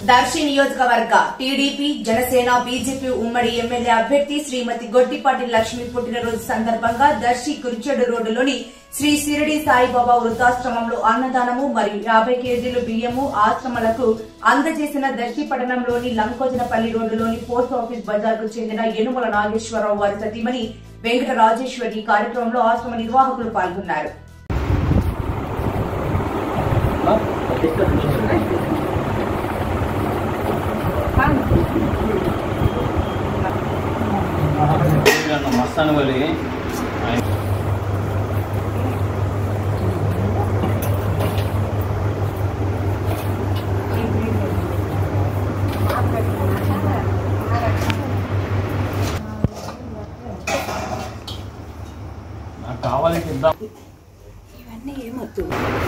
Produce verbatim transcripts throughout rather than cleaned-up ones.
దర్శి నియోజకవర్గ TDP Janasena BJP ఉమ్మడి MLA అభ్యర్థి శ్రీమతి గొట్టిపాటి లక్ష్మి పుట్టినరోజు సందర్భంగా దర్శి కురిచెడు రోడ్డులోని శ్రీ షిరిడి సాయిబాబా వృద్ధాశ్రమంలో అన్నదానము మరియు యాభై కేజీలు బియ్యము ఆశ్రమాలకు అందజేసిన దర్శి పట్టణంలోని లంకోజనపల్లి రోడ్డులోని పోస్ట్ ఆఫీస్ బజార్ కు చెందిన యనుమల నాగేశ్వరరావు వారి సతీమణి వెంకట రాజేశ్వరి కార్యక్రమంలో ఆశ్రమ నిర్వాహకులు పాల్గొన్నారు. మస్తాన్ వలి నాకు కావాలి ఇద్దాం. ఇవన్నీ ఏమొద్దు.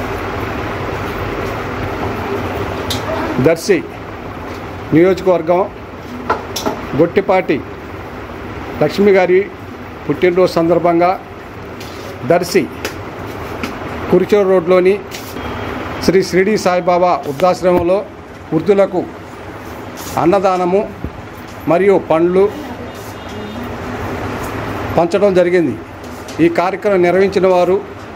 దర్శి నియోజకవర్గం గొట్టిపాటి లక్ష్మి గారి పుట్టినరోజు సందర్భంగా దర్శి కురిచెడు రోడ్లోని శ్రీ షిరిడి సాయిబాబా వృద్ధాశ్రమంలో వృద్ధులకు అన్నదానము మరియు పండ్లు పంచడం జరిగింది. ఈ కార్యక్రమం నిర్వహించిన వారు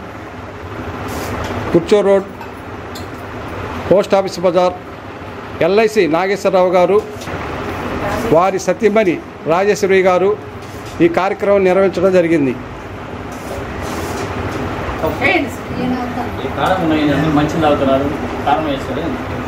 కురిచెడు రోడ్ పోస్ట్ ఆఫీస్ బజార్ ఎల్ఐసి నాగేశ్వరరావు గారు, వారి సతీమణి రాజేశ్వరి గారు ఈ కార్యక్రమం నిర్వహించడం జరిగింది. మంచిది అవుతున్నారు కారణం వేస్తారు.